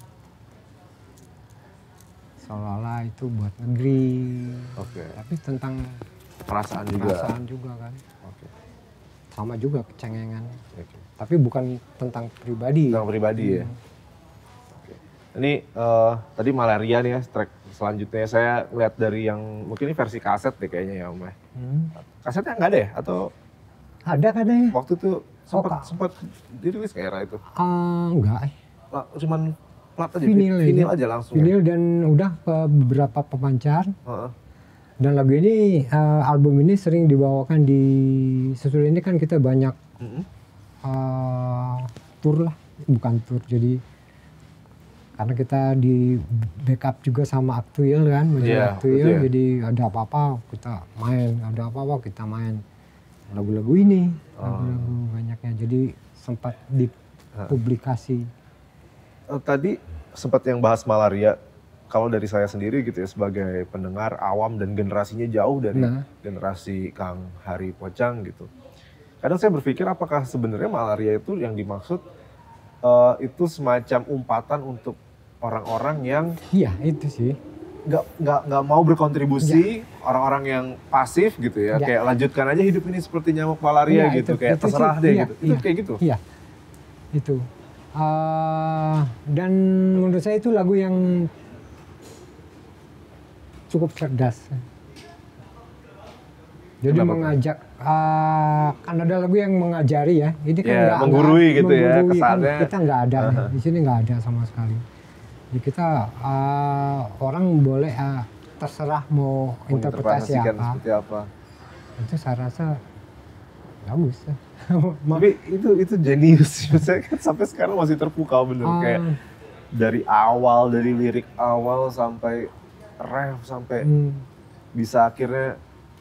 seolah-olah itu buat negeri, okay. Tapi tentang perasaan juga, perasaan juga kan, okay. Sama juga kecengengan, okay. Tapi bukan tentang pribadi. Tentang pribadi hmm. ya. Okay. Ini uh, tadi Malaria nih ya, track selanjutnya saya lihat dari yang mungkin ini versi kaset deh kayaknya ya Om. Hmm. Kasetnya nggak ada ya atau? Ada katanya. Waktu itu sempat oh, sempat dirilis ke era itu? Uh, enggak. Lah, cuman plat aja, vinil, vinil aja, aja langsung. Vinil ya? Dan udah ke beberapa pemancar. Uh-huh. Dan lagu ini, uh, album ini sering dibawakan di sesudah ini kan kita banyak uh-huh. uh, tour lah, bukan tour jadi karena kita di backup juga sama Aktuil kan, majalah yeah, Aktuil, yeah. Jadi ada apa-apa kita main, ada apa-apa kita main. Lagu-lagu ini, oh. lagu-lagu banyaknya, jadi sempat dipublikasi. Uh, tadi sempat yang bahas Malaria, kalau dari saya sendiri gitu ya sebagai pendengar awam dan generasinya jauh dari nah. generasi Kang Hari Pocang gitu. Kadang saya berpikir apakah sebenarnya Malaria itu yang dimaksud uh, itu semacam umpatan untuk orang-orang yang iya itu sih nggak nggak nggak mau berkontribusi, ya. Orang-orang yang pasif gitu ya, ya, kayak lanjutkan aja hidup ini seperti nyamuk malaria ya, gitu, itu, kayak itu, terserah itu, deh iya, gitu, iya, itu kayak gitu. Iya, itu. Uh, dan menurut saya itu lagu yang cukup cerdas. Jadi kenapa? Mengajak, uh, kan ada lagu yang mengajari ya, ini kan nggak yeah, menggurui gitu menggurui, ya kesannya. Kan kita nggak ada, uh-huh. Di sini nggak ada sama sekali. Jadi kita uh, orang boleh uh, terserah mau interpretasi apa. apa. Itu saya rasa bagus. Tapi itu itu jenius. Saya kan sampai sekarang masih terpukau bener uh, kayak dari awal, dari lirik awal sampai ref sampai hmm. bisa akhirnya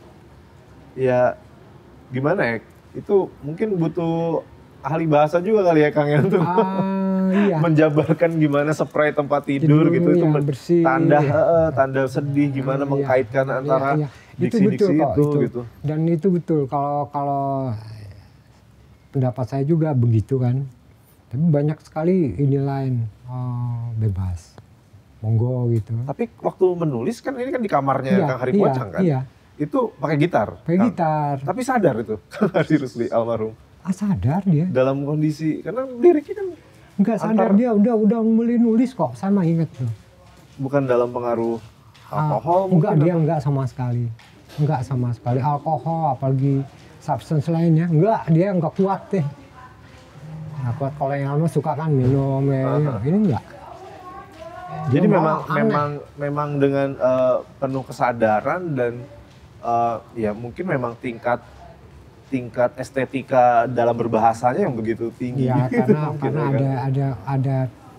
ya gimana ya? Itu mungkin butuh ahli bahasa juga kali ya Kang ya untuk uh, iya. menjabarkan gimana spray tempat tidur, tidur gitu itu bersih, tanda iya. uh, tanda sedih gimana uh, mengkaitkan iya, antara iya, iya. diksi-diksi itu, itu, itu gitu. Dan itu betul kalau kalau pendapat saya juga begitu kan. Tapi banyak sekali ini lain oh, bebas. Monggo gitu. Tapi waktu menulis kan ini kan di kamarnya iya, Kang Hari iya, Pocang kan. Iya. Itu pakai gitar. Pakai gitar. Tapi sadar itu Kang Hari Rusli almarhum. Ah, sadar dia. Dalam kondisi karena liriknya kan enggak sadar dia udah udah mulai nulis kok, sama inget tuh. Bukan dalam pengaruh alkohol? Ah, enggak, dia enggak sama sekali. Enggak sama sekali alkohol apalagi substance lainnya. Enggak, dia enggak kuat deh. Enggak kuat kalau yang lama suka kan minum ya. Uh-huh. Ini enggak. Jadi dia memang aneh. memang memang dengan uh, penuh kesadaran dan uh, ya mungkin memang tingkat tingkat estetika dalam berbahasanya yang begitu tinggi. Ya karena karena ada kan? ada ada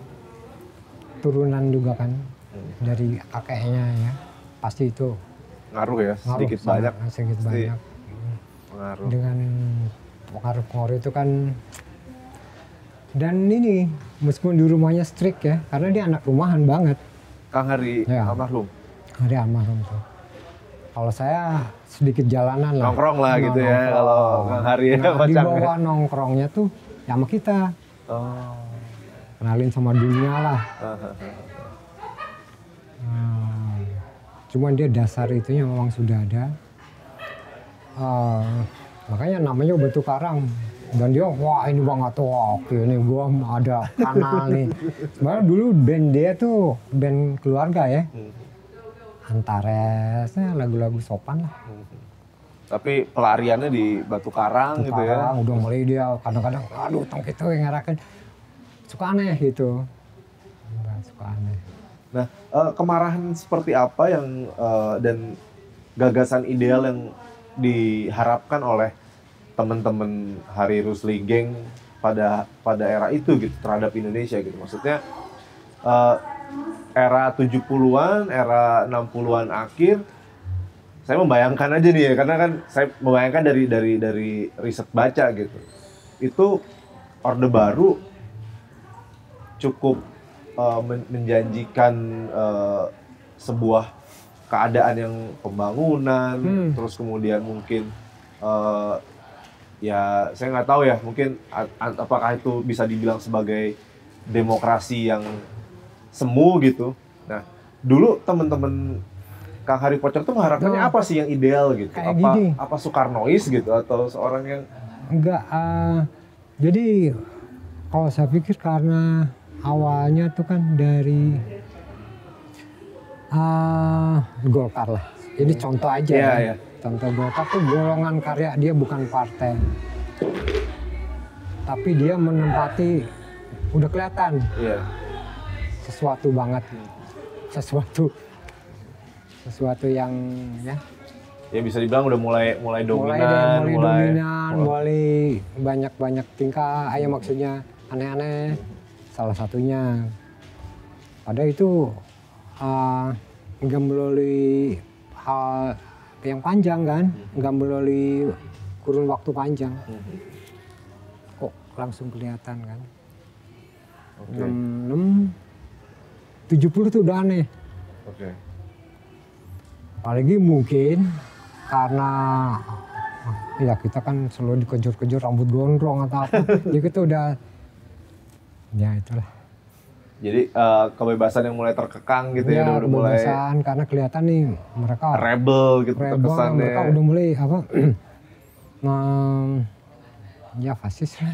turunan juga kan hmm. dari kakeknya ya, pasti itu ngaruh ya sedikit ngaruh, banyak sedikit banyak pengaruh. Dengan pengaruh-pengaruh itu kan. Dan ini meskipun di rumahnya strict ya, karena dia anak rumahan banget. Kang Hari ya. almarhum. Hari almarhum tuh. Kalau saya sedikit jalanan lah. Nongkrong lah gitu nongkrong. Ya kalau Kang Hari ya. Nah, di bawah nongkrongnya tuh ya sama kita. Oh. Kenalin sama dunia lah. Hmm. cuman dia dasar itunya memang sudah ada. Uh, makanya namanya Batu Karang. Dan dia, wah ini banget tuh, oke ini gua ada kanal nih. Sebenarnya dulu band dia tuh band keluarga ya. Hmm. Antaresnya lagu-lagu sopan lah. Hmm. Tapi pelariannya di Batu Karang Batu gitu Karang, ya. Udah mulai dia kadang-kadang, aduh tong itu yang ngarakan. Suka aneh gitu. Nah, suka aneh. Nah, uh, kemarahan seperti apa yang uh, dan gagasan ideal yang diharapkan oleh teman-teman Hari Rusli Gang pada pada era itu gitu terhadap Indonesia gitu. Maksudnya uh, era tujuh puluhan, era enam puluhan akhir, saya membayangkan aja nih ya, karena kan saya membayangkan dari dari dari riset baca gitu. Itu Orde Baru cukup uh, menjanjikan uh, sebuah keadaan yang pembangunan, hmm. terus kemudian mungkin uh, ya saya nggak tahu ya, mungkin apakah itu bisa dibilang sebagai demokrasi yang semu gitu. Nah, dulu teman-teman Kang Hari Pocong tuh mengharapkannya apa sih yang ideal gitu? Kayak apa gini. apa Soekarnois gitu atau seorang yang enggak uh, jadi kalau saya pikir karena awalnya tuh kan dari uh, Golkar lah. Ini hmm. contoh aja yeah, ya. Yeah. Contoh Golkar tuh golongan karya, dia bukan partai. Tapi dia menempati, udah kelihatan. Yeah. Sesuatu banget. Sesuatu sesuatu yang ya. Ya bisa dibilang udah mulai mulai dominan, mulai, mulai, mulai dominan, mulai, mulai banyak-banyak tingkah, ayah maksudnya aneh-aneh. Salah satunya. Padahal itu uh, nggak melalui hal yang panjang kan, nggak melalui kurun waktu panjang. Kok langsung kelihatan kan. Okay. enam, tujuh puluh tuh udah aneh. Oke. Okay. Apalagi mungkin karena ya kita kan selalu dikejar-kejar rambut gondrong atau apa, jadi kita udah ya itulah. Jadi uh, kebebasan yang mulai terkekang gitu ya, ya udah mulai kebebasan karena kelihatan nih mereka rebel gitu rebel, terkesannya. Mereka udah mulai apa? nah, ya fasis lah.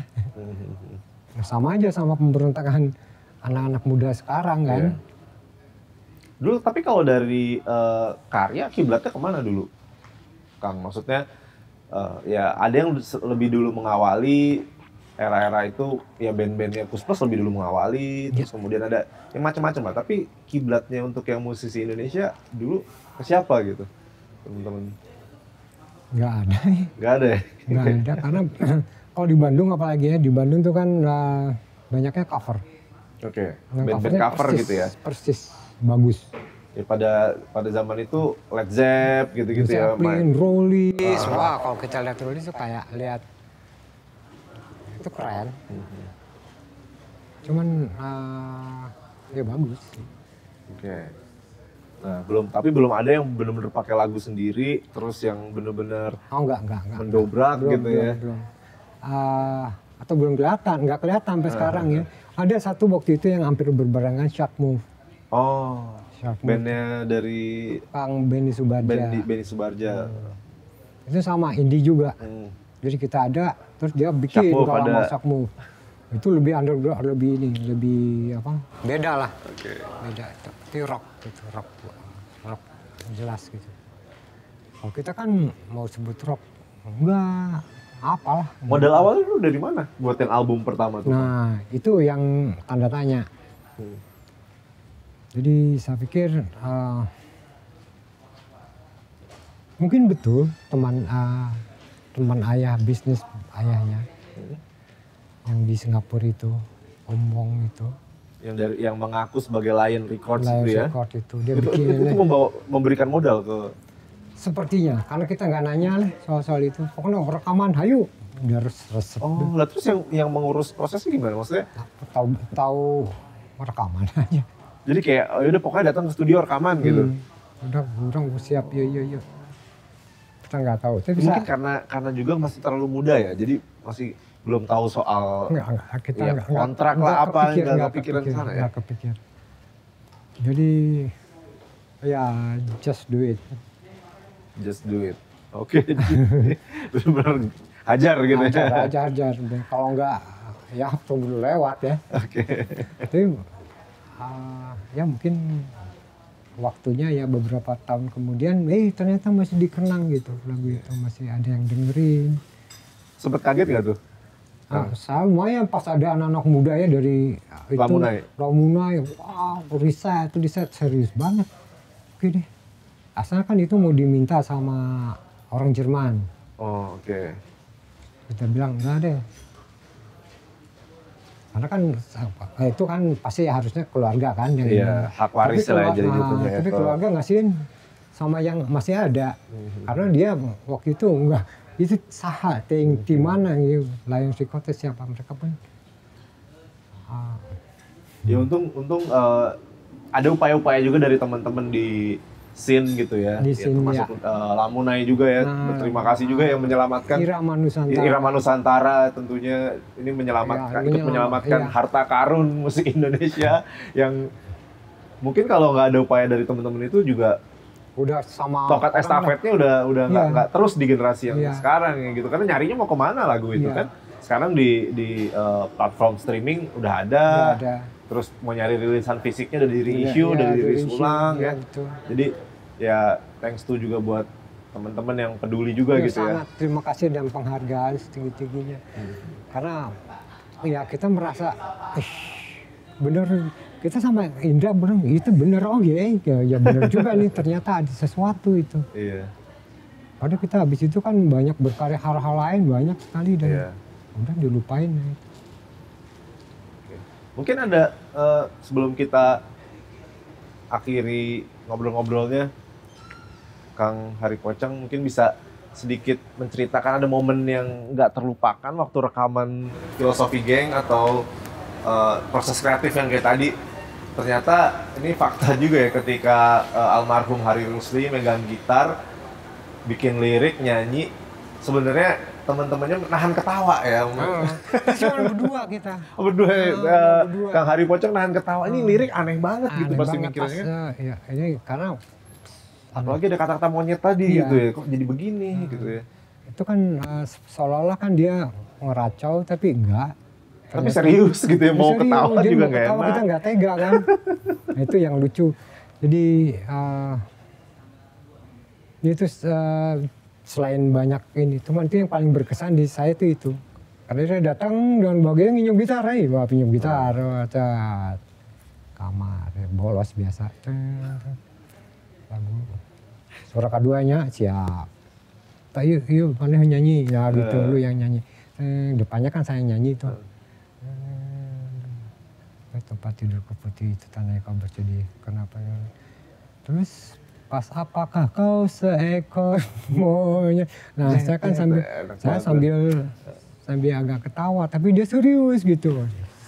Sama aja sama pemberontakan anak-anak muda sekarang kan. Yeah. Dulu tapi kalau dari uh, karya kiblatnya kemana dulu, Kang? Maksudnya uh, ya ada yang lebih dulu mengawali era-era itu, ya band-bandnya Kus-Plus lebih dulu mengawali, terus kemudian ada yang macam-macam lah. Tapi kiblatnya untuk yang musisi Indonesia dulu ke siapa gitu, teman-teman? Nggak ada. Nggak ada ya? Nggak ada, karena kalau di Bandung apalagi ya, di Bandung tuh kan uh, banyaknya cover. Oke, okay. Band-band cover persis, gitu ya? Persis. Bagus. Ya pada pada zaman itu Led Zepp gitu-gitu ya. Zeppelin, Rollies. Ah. Wah, kalau kita lihat Rollies tuh kayak lihat itu keren. Mm-hmm. Cuman uh, ya bagus. Oke. Okay. Nah, belum tapi belum ada yang benar-benar pakai lagu sendiri terus yang benar-benar oh, enggak, enggak, enggak, mendobrak belum, gitu belum, ya. Belum. Uh, atau belum kelihatan, enggak kelihatan sampai uh, sekarang uh, ya. Ada satu waktu itu yang hampir berbarengan, Shark Move. Oh, bandnya dari Kang Benny Subarja. Benny, Benny Subarja. Hmm. Itu sama indie juga. Hmm. Jadi kita ada, terus dia bikin kalau mau Shark Move. Itu lebih underground, lebih ini, lebih apa? Beda lah. Oke. Okay. Beda. Tapi rock gitu, rock, rock jelas gitu. Kalau kita kan mau sebut rock, enggak. Apalah. Modal awalnya lu dari mana buat yang album pertama tuh? Nah, itu yang tanda tanya. Hmm. Jadi saya pikir uh, mungkin betul teman uh, teman ayah, bisnis ayahnya hmm. yang di Singapura itu, Om itu. Yang dari yang mengaku sebagai Lion Records Lion itu ya? Record itu. Dia itu, bikin itu, itu membawa, memberikan modal ke... Sepertinya, karena kita nggak nanya lah soal-soal itu. Pokoknya rekaman, hayu, dia harus resep. Oh, lah terus yang yang mengurus prosesnya gimana maksudnya? Tahu tahu rekaman aja. Jadi kayak, oh yaudah pokoknya datang ke studio rekaman hmm. gitu. Udah, udah siap, yuk, yuk, yuk. Kita nggak tahu. Tapi mungkin bisa... karena karena juga masih terlalu muda ya, jadi masih belum tahu soal enggak, enggak, kita ya, enggak, kontrak enggak, lah apa, kepikir, nggak enggak kepikiran kepikir, sana ya? Enggak kepikir. Jadi Ya, just do it. Just do it. Oke, benar-benar hajar gitu ya. Hajar, hajar, hajar. Kalau enggak, ya keburu lewat ya. Oke. Tapi uh, ya mungkin waktunya ya beberapa tahun kemudian, eh ternyata masih dikenang gitu lagu itu, masih ada yang dengerin. Sempet kaget nggak tuh? Nah, sama ya pas ada anak-anak muda ya dari itu Lamunai. Lamunai, wow, riset itu riset serius banget. Oke deh. Asal kan itu mau diminta sama orang Jerman. Oh, oke. Okay. Kita bilang enggak deh. Karena kan eh, itu kan pasti harusnya keluarga kan yang iya, hak waris lah jadi gitu nah, ya. Tapi keluarga ngasihin sama yang masih ada. Mm-hmm. Karena dia waktu itu enggak itu saha ting di mana gitu. Lion Records siapa mereka pun. Ah. Ya untung untung uh, ada upaya-upaya juga dari teman-teman di scene gitu ya, di ya, scene, termasuk ya. uh, Lamunai juga ya, nah, berterima kasih juga yang menyelamatkan Irama Nusantara. Irama Nusantara tentunya ini menyelamatkan, ya, ikut menyelamatkan ya. harta karun musik Indonesia yang mungkin kalau nggak ada upaya dari teman-teman itu juga udah sama tongkat estafetnya udah udah nggak ya. nggak terus di generasi yang ya. sekarang ya gitu, karena nyarinya mau kemana lagu itu ya. kan sekarang di di uh, platform streaming udah ada. Ya, ada. Terus mau nyari rilisan fisiknya dari reissue, ya, dari ya, rilis ulang ya. ya. Jadi ya thanks to juga buat teman-teman yang peduli juga ya, gitu sangat, ya. Sangat terima kasih dan penghargaan setinggi-tingginya. Hmm. Karena ya kita merasa eh bener kita sama Indra bener itu bener oh ya ya bener juga nih ternyata ada sesuatu itu. Iya. Padahal kita habis itu kan banyak berkarya hal-hal lain banyak sekali dan iya. udah dilupain. Mungkin ada uh, sebelum kita akhiri ngobrol-ngobrolnya, Kang Hari Pocang mungkin bisa sedikit menceritakan ada momen yang nggak terlupakan waktu rekaman Filosofi Geng atau uh, proses kreatif yang kayak tadi. Ternyata ini fakta juga ya ketika uh, almarhum Hari Rusli megang gitar, bikin lirik, nyanyi, sebenarnya teman-temannya nahan ketawa ya. Oh, cuma berdua kita. Oh, berdua, oh, uh, berdua. Kang Hari Pocang nahan ketawa. Ini lirik aneh banget aneh gitu pasti mikirnya. Pas, ya, ini karena apalagi ada kata-kata monyet tadi iya. gitu ya. Kok jadi begini hmm. gitu ya. Itu kan uh, seolah-olah kan dia ngeracau tapi enggak. Tapi serius gitu ya, mau serius, ketawa juga nggak enak. Kita nggak tega kan. Nah, itu yang lucu. Jadi uh, itu uh, selain banyak ini, teman itu yang paling berkesan di saya itu itu. Karena dia datang dengan bagian nginjung gitar, eh, bawa pinjam gitar, cat kamar, bolos biasa. Lagu suara keduanya siap. Tak yuk, yuk, mana nyanyi, ya gitu uh. lu yang nyanyi. Eh, depannya kan saya nyanyi itu. Eh, tempat tidurku putih itu tanah kau bersedih. Kenapa? Terus pas apakah kau seekor monyet? Nah, saya kan sambil saya sambil sambil agak ketawa, tapi dia serius gitu.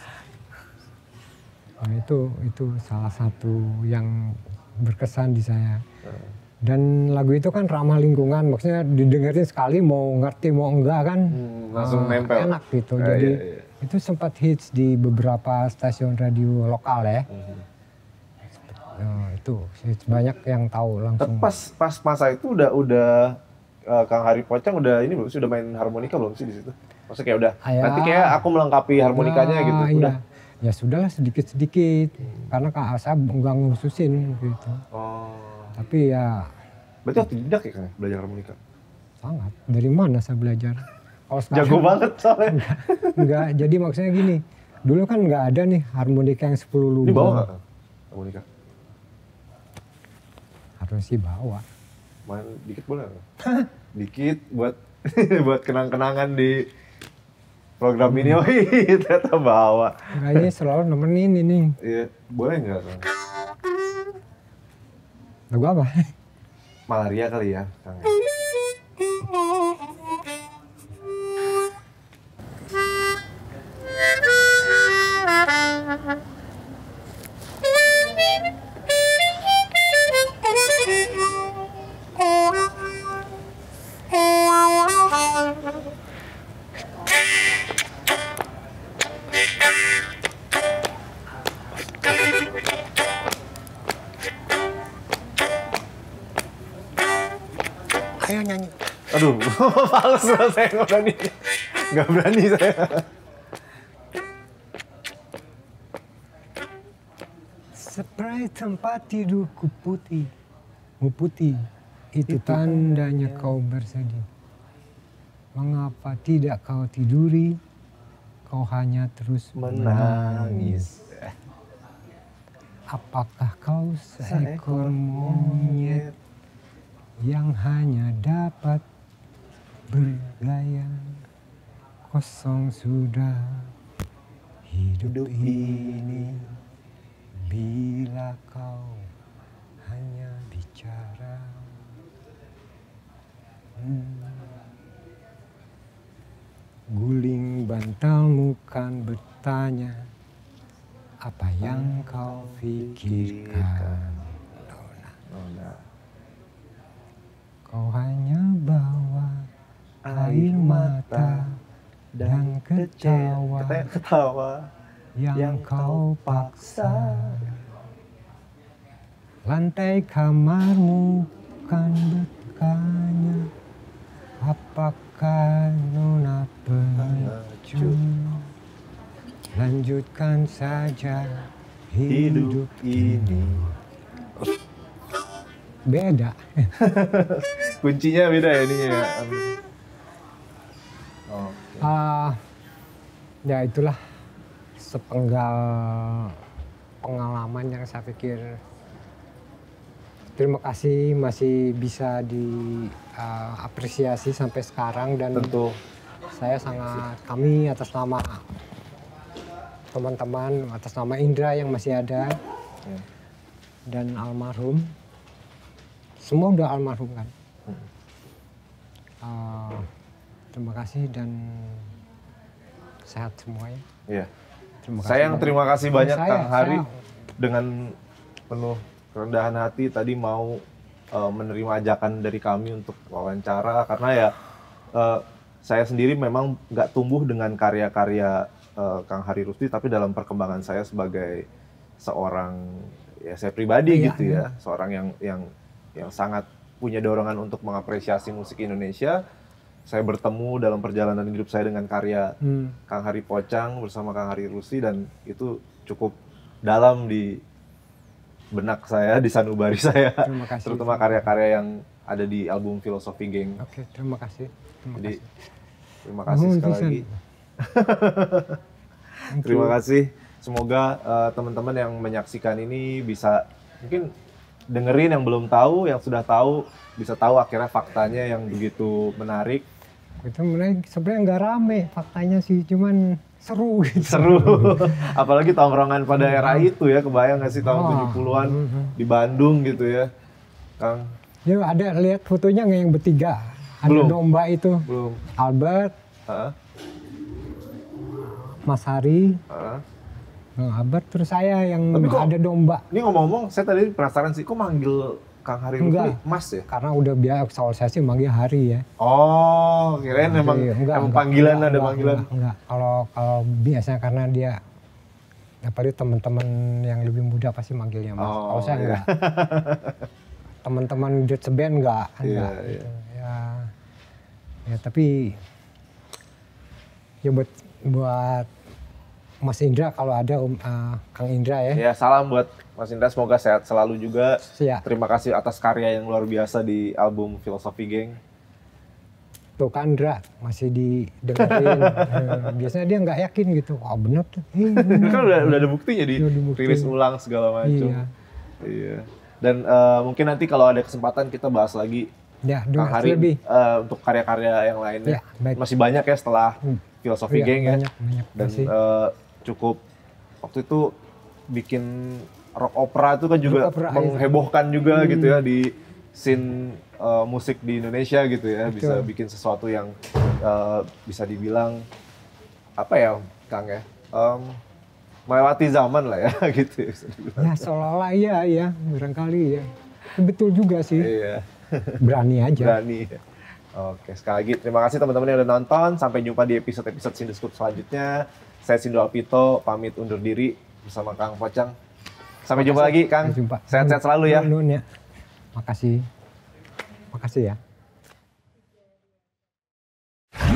Nah, itu itu salah satu yang berkesan di saya. Dan lagu itu kan ramah lingkungan, maksudnya didengerin sekali mau ngerti mau enggak kan hmm, langsung uh, nempel. Enak gitu. Ah, Jadi iya, iya. itu sempat hits di beberapa stasiun radio lokal ya. Hmm. Oh, itu banyak yang tahu langsung. Tapi pas pas masa itu udah udah uh, Kang Hari Pocang udah ini belum sih, udah main harmonika belum sih di situ? Maksudnya kayak udah ya, nanti kayak aku melengkapi harmonikanya ya, gitu. Udah. Ya. Ya sudahlah sedikit-sedikit hmm. karena Kak saya enggak ngususin gitu. Oh. Tapi ya berarti otodidak ya Kang belajar harmonika? Sangat. Dari mana saya belajar? Oh, jago banget soalnya. Enggak, enggak. Jadi maksudnya gini, dulu kan enggak ada nih harmonika yang sepuluh lubang. Ini bawa enggak Kang harmonika? Harus sih bawa. Main dikit boleh nggak? Dikit buat buat kenang-kenangan di program ini. Oh iya, ternyata bawa. Kayaknya selalu nemenin ini. Iya, boleh nggak Kang? Lagu apa? Malaria kali ya, Kang. saya nyanyi. Aduh, males lah saya nggak berani. Nggak berani saya. Spray tempat tidurku putih, mu putih, itu tandanya kau bersedih. Mengapa tidak kau tiduri, kau hanya terus menangis. Apakah kau seekor monyet yang hanya dapat bergaya? Kosong sudah hidup ini bila kau hanya bicara. Hmm. Guling bantalmu kan bertanya, apa yang kau pikirkan? Nona. Nona. Kau hanya bawa air mata dan ketawa, Katanya ketawa yang, yang kau paksa. Lantai kamarmu kan bertanya, apakah Nona pengecut? Lanjutkan saja hidup, hidup ini. Beda. Kuncinya beda ya ini ya. Oh. Ah, ya itulah sepenggal pengalaman yang saya pikir terima kasih masih bisa diapresiasi sampai sekarang, dan Tentu. saya sangat, kami atas nama teman-teman, atas nama Indra yang masih ada Ya. dan almarhum, semua udah almarhum kan. Hmm. Uh, terima kasih dan sehat semuanya. Iya. Terima kasih. Saya yang terima kasih banyak Saya, Kang Hari saya. dengan penuh kerendahan hati tadi mau uh, menerima ajakan dari kami untuk wawancara, karena ya uh, saya sendiri memang nggak tumbuh dengan karya-karya uh, Kang Hari Rusdi, tapi dalam perkembangan saya sebagai seorang, ya saya pribadi Iya, gitu iya. ya, seorang yang yang yang sangat punya dorongan untuk mengapresiasi musik Indonesia. Saya bertemu dalam perjalanan hidup saya dengan karya Hmm. Kang Hari Pocang bersama Kang Hari Rusdi, dan itu cukup dalam di benak saya, di sanubari saya, Terima kasih. terutama karya-karya yang ada di album Filosofi Geng. Oke, terima kasih. Terima Jadi kasih. terima kasih Nuhun sekali pisan. lagi. Thank Terima you. kasih. Semoga uh, teman-teman yang menyaksikan ini bisa mungkin dengerin yang belum tahu, yang sudah tahu bisa tahu akhirnya faktanya yang begitu menarik. Itu mulai sebenarnya nggak rame faktanya sih, cuman seru gitu. Seru. Apalagi tongkrongan pada era itu ya, kebayang nggak sih tahun Oh. tujuh puluhan di Bandung gitu ya, Kang? Ya ada lihat fotonya nggak yang bertiga? Ada Belum. domba itu. Belum. Albert, Heeh. Mas Hari, Heeh. nah, Albert terus saya yang Tapi kok- ada domba. Ini ngomong-ngomong, saya tadi penasaran sih, kok manggil Kang Hari Rusdi Enggak. Mas ya? Karena udah biasa, soal saya sih manggil Hari ya. Oh, kirain memang, Jadi, enggak, emang enggak, panggilan enggak, ada enggak, panggilan. Enggak, enggak. Kalau kalau biasanya karena dia apa dia teman-teman yang lebih muda pasti manggilnya Mas. Oh, Kalau saya iya. enggak. Teman-teman Dead Band enggak, enggak. Iya, gitu. Ya, ya tapi ya buat buat Mas Indra kalau ada um, uh, Kang Indra ya. Ya, salam buat Mas Indra, semoga sehat selalu juga. Ya. Terima kasih atas karya yang luar biasa di album Filosofi Geng. Tuh kan Indra masih didengerin. Eh, biasanya dia nggak yakin gitu. Oh bener tuh. Eh, bener. Kan udah, udah ada buktinya di Udah dibuktiin. rilis ulang segala macam. Iya. Iya. Dan eh, mungkin nanti kalau ada kesempatan kita bahas lagi Ya, Kang dengar Hari lebih. eh, untuk karya-karya yang lainnya. Ya, baik. Masih banyak ya setelah Hmm. Filosofi Iya, Geng ya. banyak, banyak. Dan Masih. eh, cukup waktu itu bikin rock opera itu kan juga Rock opera, iya. menghebohkan juga Hmm. gitu ya di scene eh, musik di Indonesia gitu ya. Betul. Bisa bikin sesuatu yang eh, bisa dibilang apa ya Kang ya, Em, melewati zaman lah ya gitu ya, bisa dibilang. Ya seolah-olah iya ya, barangkali ya. Betul juga sih. Iya, Berani aja. berani. Oke, sekali lagi terima kasih teman-teman yang udah nonton. Sampai jumpa di episode-episode Sinduskup selanjutnya. Saya Sindu Alpito, pamit undur diri bersama Kang Pocang. Sampai jumpa lagi, Kang. Sampai jumpa. Sehat-sehat selalu ya. Nun, nun ya. Makasih. Makasih ya.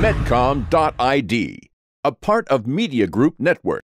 medcom dot I D, a part of Media Group Network.